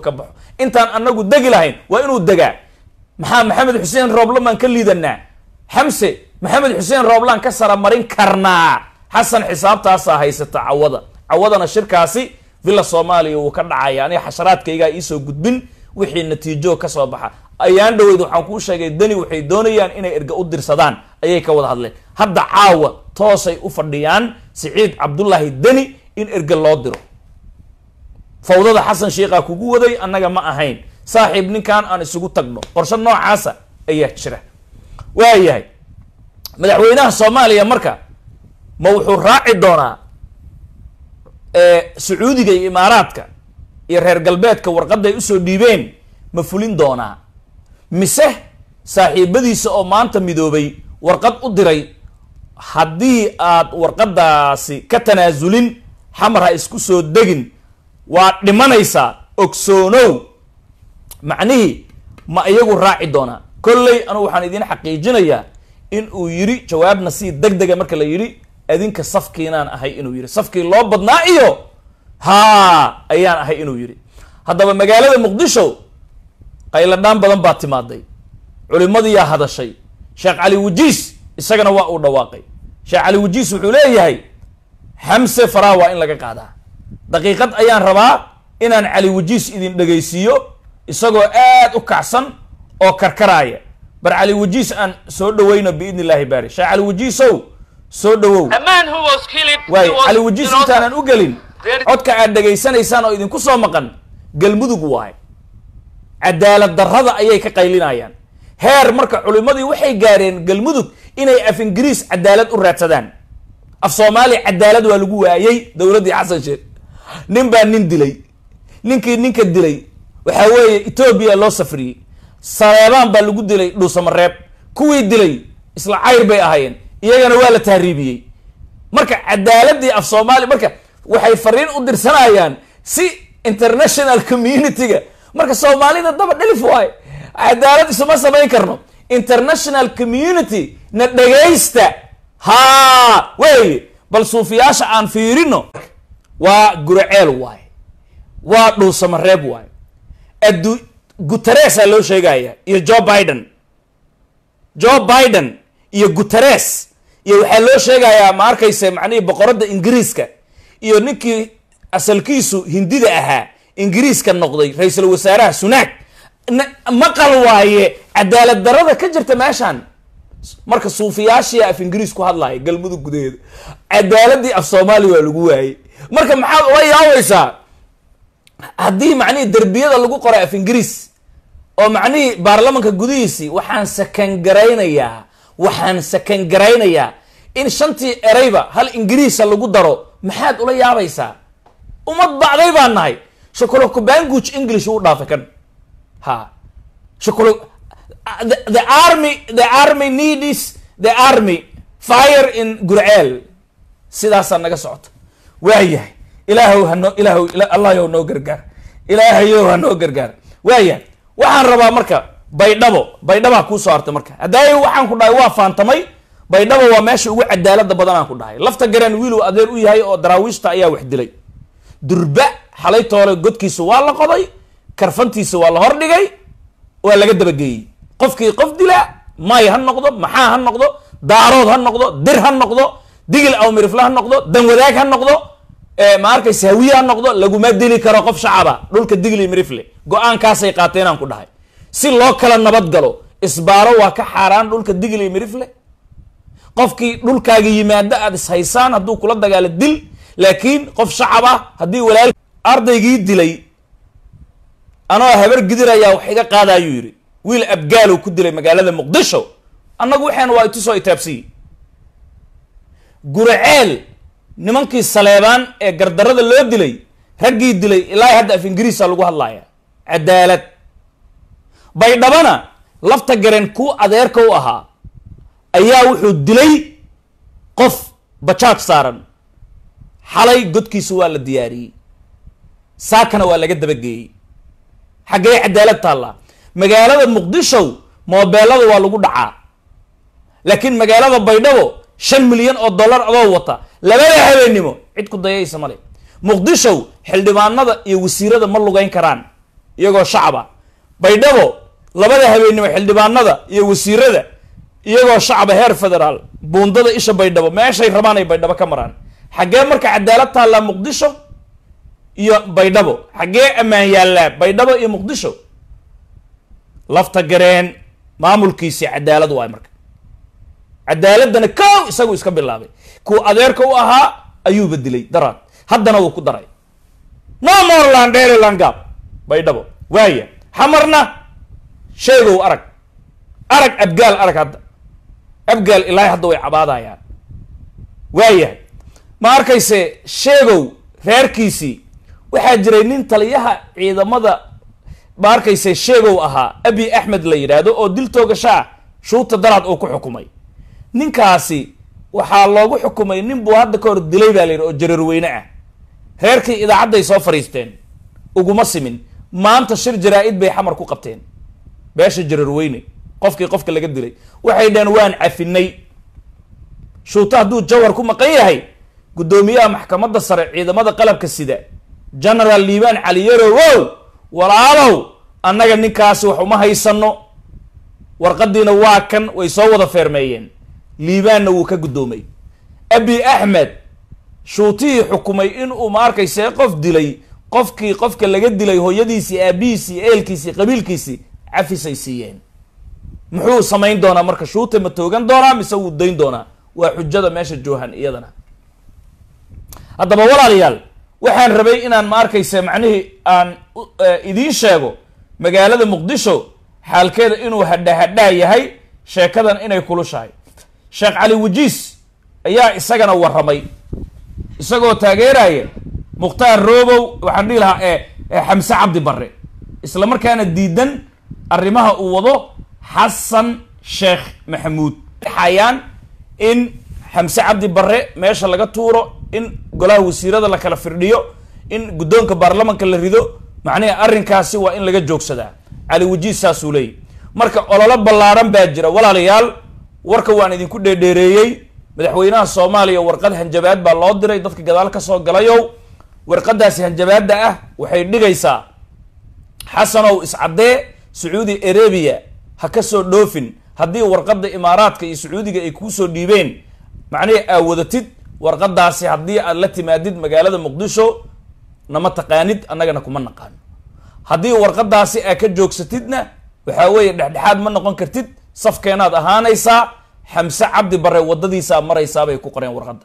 ka baxo intaan anagu degi lahayn waa inuu degaa maxaa maxamed xuseen rooblo maan ka liidanaa xamse maxamed xuseen rooblaan ka sara marin karnaa xasan xisaabtaasaa haysata cawadana shirkaasi villa soomaaliya wuu ka dhacaya aniga xasharaadkaygaa iisoo gudbin wixii natiijo ka soo baxa ayaan dhaweyd waxaan kuu sheegay dani waxay doonayaan inay erga u dirsadaan ayay ka wada hadleen hadda caawa toosay u fadhiyaan siciid cabdullaahi dani in erga loo diro fawdada xasan sheekhaa kugu waday annaga ma ahayn saaxiib ninkan aan isugu tagno qorshe noocaasa ayaa jira waayahay madaxweynaha soomaaliya marka ma wuxuu raaci doonaa sacuudiga iyo imaaraadka iyo reer galbeedka warqadday usoo dhiibeen ma fulin doonaa mise saaxiibadiisa oo maanta midoobay warqad u diray haddii aad warqadaasi ka tanaasulin xamar ha isku soo degin waad dhimanaysaa ogsoonow macnihii ma iyagu raaci doonaa kolley anugu waxaan idiin xaqiijinayaa in uu yidhi jawaabna si deg dega marka la yidhi adinka safkiinaan ahay inuu yidhi safkii loo badnaa iyo haa ayaan ahay inuu yidhi haddaba magaalada muqdisho qayladhaan badan baa timaaday culimadiyaa hadashay sheekh cali wajiis isagana waa uu dhawaaqay sheekh cali wajiis wuxuu leeyahay xamse faraa waa in laga qaadaa daqiiqad ayaan rabaa inaan cali wajiis idin dhegaysiiyo isagoo aad u kacsan oo karkaraaya bar cali wajiis aan soo dhawayno biidni illaahi baari sheekh cali wajiisow soo dhawow waay cali wajiis intaanan u gelin codka aad dhegaysanaysaan oo idinku soo maqan galmudug waay cadaalad darrada ayay ka qaylinayaan heer marka culimadii waxay gaareen galmudug inay af ingiriis cadaalad u raadsadaan af soomaaliya cadaalad waa lagu waayey dowladdii xasan sheekh nin baa nin dilay ninkii ninka dilay waxaa weeye etoobiya loo safriyey saleebaan baa lagu dilay dhuusamareeb kuwii dilay isla cayr bay ahaayeen iyagana waa la tahriibiyey marka cadaaladii af soomaaliya marka waxay fariin u dirsanayaan si international community-ga marka soomaalida daba dhalif waayo cadaalad isuma samayn karno international community na dhagaysta haa wey bal suufiyaasha aan fiirino waa guraceel waaye waa dhuusamareeb waaye guteresaa loo sheegaya iyo joe biden iyo guteres iyo waxaa loo sheegayaa ma arkaysa macnihii boqoradda ingiriiska iyo ninkii asalkiisu hindida ahaa ingiriiska noqday ra-iisul wasaaraha sunaag maqal waaye cadaalad darada ka jirta meeshaan marka suufiyaashii af ingiriis ku hadlaaya galmudug gudaheeda cadaaladii af soomaaliya waa lagu waayey marka maxaad ula yaabaysaa haddii macnihii derbiyada lagu qoray af ingiriis oo macnihii baarlamanka gudihiisii waxaan sakan garaynayaa in shantii ereyba hal ingiriisa lagu daro maxaad ula yaabaysaa umad bacday baan nahay shakolokubanguj english uu dhaafay kan ha the army needs the army fire in gurceel sidaasaa naga socota waayahay allahayow noo gargaar ilaahayow ha noo gargaar waayahay waxaan rabaa marka baydhabaa kuusoo hartay marka haddaay waxaan ku dhahay waa faantamay baydhabo waa meesha ugu cadaalada badan aan ku dhahay lafta garan wiilow adeer u yahay oo daraawiishta ayaa wax dilay durba xalay toole godkiisa waa la qoday karfantiisa waa la hordhigay waa laga dabageeyey qofkii qof dila may ha noqdo maxaa ha noqdo daarood ha noqdo dir ha noqdo digil aw mirifle ha noqdo danwadaag ha noqdo ma arkaysa hawiye ha noqdo laguma dili karo qof shacaba dhulka digil iyo mirifle go-aankaasay qaateen aan ku dhahay si loo kala nabad galo isbaaro waa ka xaaraan dhulka digil iyo mirifle qofkii dhulkaaga yimaado aad ishaysaan hadduu kula dagaalo dil laakiin qof shacab ah haddii walaal ardaygii dilay anoo habar gidirayaa wax iga qaadayuu yidhi wiil abgaalow ku dilay magaalada muqdisho annagu waxaana waa itusoo itaabsiyi guraceel nimankii saleebaan ee gardarada loo dilay raggii dilay ilaa hadda af ingiriisa lagu hadlaya cadaalad baydhabana lafta garen kuu adeerka u ahaa ayaa wuxuu dilay qof bajaaj saaran xalay godkiisa waa la diyaariyey saakana waa laga dabageeyey xaggee cadaalad taallaa magaalada muqdisho moobeelada waa lagu dhacaa laakiin magaalada baydhabo 5 milyan oo dollar adoo wata labada habeenimo cid ku dayaysa male muqdisho xildhibaanada iyo wasiirada ma lugayn karaan iyagoo shacaba baydhabo labada habeenimo xildhibaanada iyo wasiirada iyagoo shacaba heer federaal buundada isha baydhabo meeshay rabaan ay baydhabo ka maraan xaggee marka cadaalad taallaa muqdisho iyo baydhabo xaggee ammaan yaallaa baydhabo iyo muqdisho lafta gareen maamulkiisii cadaalad waay marka cadaaladana kow isagu iska bilaabay kuwa adeerka u ahaa ayuu bedilay daraad haddana wuu ku daray no more landheeriland gap baydhabo waaya xamarna sheegow arag abgaal arag hadda abgaal ilaahay hadda way cabaadayaan waayahay ma arkayse sheegow reerkiisii waxaa jiray nin taliyaha ciidamada ma arkayse sheegow ahaa abi axmed la yidhaahdo oo dil toogashaa shuuta daraad uu ku xukumay ninkaasi waxaa loogu xukumay nin buu hadda ka hor dilay baa la yidhi oo jareerweyne ah reerkii idaacadday soo fadhiisteen uguma simin maanta shir jaraa-id bay xamar ku qabteen beesha jareerweyne qofka laga dilay waxay dhaheen waan cafinay shuuta hadduu jawhar ku maqan yahay guddoomiyaha maxkamadda sare ciidamada qalabka sida genaraal liibaan caliyarowow walaalow annaga ninkaasi wax uma haysano warqadiina waa kan way soo wada feermeeyeen liibaanna wuu ka guddoomay abi axmed shuutihii xukumay inuu ma arkayse qof dilay qofka laga dilay hooyadiisii aabihiisii eelkiisii qabiilkiisii cafisay siiyeen muxuu samayn doonaa marka shuute ma toogan doonaa mise wuu dayn doonaa waa xujada meesha joohan iyadana haddaba walaalayaal waxaan rabay inaan ma arkayse macnihii aan idiin sheego magaalada muqdisho xaalkeeda inuu hadhaa yahay sheekadan inay kulushahay sheekh cali wajiis ayaa isagana warramay isagoo taageeraya mukhtaar roobow waxaan dhihi lahaa xamse cabdi barre isla markaana diidan arrimaha uu wado xasan sheekh maxamuud xayaan in xamse cabdi barre meesha laga tuuro in golaha wasiirada la kala firdhiyo in guddoonka baarlamanka la rido macnihi arrinkaasi waa in laga joogsadaa cali wajiis saasuu leeyay marka ololo ballaaran baa jira walaalayaal warka waan idinku dheerdheereeyey madaxweynaha soomaaliya warqad hanjabaad baa loo diray dadka gadaal ka soo galayow warqadaasi hanjabaadda ah waxay dhigaysaa xasanow iscaddee sacuudi arabia ha ka soo dhoofin haddii warqadda imaaraadka iyo sacuudiga ay kuu soo dhiibeen macnihi aa wadatid warqadaasi haddii aad la timaadid magaalada muqdisho nama taqaanid annagana kuma naqaano haddii warqadaasi aa ka joogsatidna waxaa weeye dhexdhexaad ma noqon kartid safkeenaad ahaanaysaa xamse cabdi barre waddadiisaa maraysaa bay ku qoreen warqadda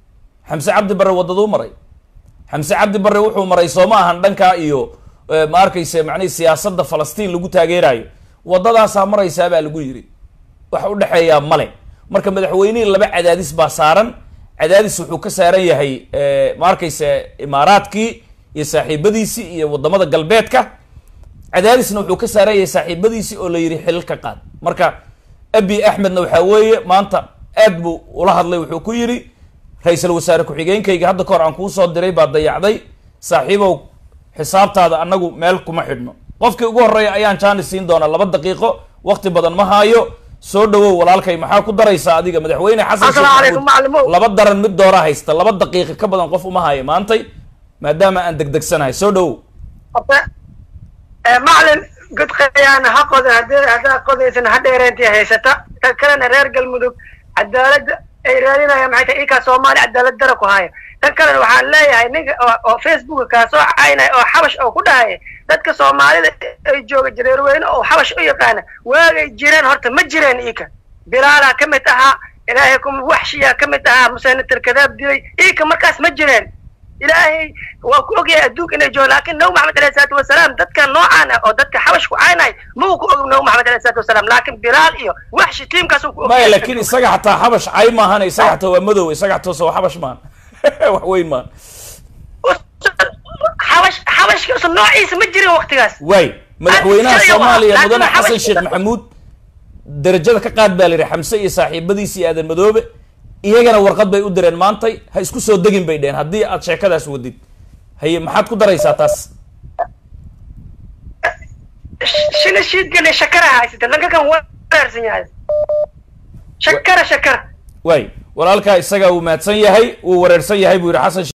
xamse cabdi barre waddaduu maray xamse cabdi barre wuxuu maray sooma ahan dhankaa iyo ma arkayse macnihi siyaasadda falastiin lagu taageerayo waddadaasaa maraysaa baa lagu yidhi wax u dhexeeyaa male marka madaxweynihii laba cadaadis baa saaran cadaadis wuxuu ka saaran yahay ma arkayse imaaraadkii iyo saaxiibadiisii iyo waddamada galbeedka cadaadisna wuxuu ka saaran yahay saaxiibadiisii oo la yidhi xilil ka qaad marka abi axmedna waxaa weeye maanta aad buu ula hadlay wuxuu ku yidhi ra-iisul wasaare ku-xigeenkayga hadda ka hor aan kuu soo diray baa dayacday saaxiibow xisaabtaada annagu meel kuma xidhno qofkii ugu horreeya ayaan jaanis siin doonaa 2 daqiiqo waqti badan ma haayo soo dhawow walaalkay maxaa ku daraysaa adiga madaxweyne xasan sheekh 2 daran mid doora haysta 2 daqiiqo ka badan qof uma haayo maantay maadaama aan degdegsanahay soo dhawow macalin god qayaana haqooda haddaa qodaysan hadheereentay haysata tan kalena reer galmudug cadaaladda ay raadinayaan maxay tahay ilkaa soomaali cadaalad dara ku haya tan kalena waxaan leeyahay ninka oo facebooka kaa soo caynaya oo xabash oo ku dhahaya dadka soomaalida ay jooga jareerweyne oo xabash u yaqaana waagay jireen horta ma jireen ika bilaalaa ka mid ahaa ilaahay kuma waxshiyaa ka mid ahaa musenatar kadaab dilay ika markaas ma jireen ilaahay waa ku ogyahay adduunka inay joogaan laakiin nabi maxamed alayhi salaatu wasalaam dadka noocaan ah oo dadka xabash ku caynay ma uu ku og nabi maxamed alayhi salaatu wasalaam laakiin bilaal iyo waxshi tiimkaas uu ku og maya laakiin isaga xataa xabash cay maahan isaga xataa waa madow isaga xataa soo xabash maan wax weyn maan xabashka noociisa ma jirin waqtigaas way madaxweynaha soomaaliya mudane xasan sheekh maxamuud darajada ka qaad baa la yidhi xamse iyo saaxiibadiisii aadan madoobe iyagana warqad bay u direen maantay ha isku soo degin bay dheheen haddii aad sheekadaas wadid haye maxaad ku daraysaa taas shina shiidgale shakara haysata lankakan wareersan yahay shakara way walaalkaa isaga uu mahadsan yahay uu wareersan yahay buu yidhi xasan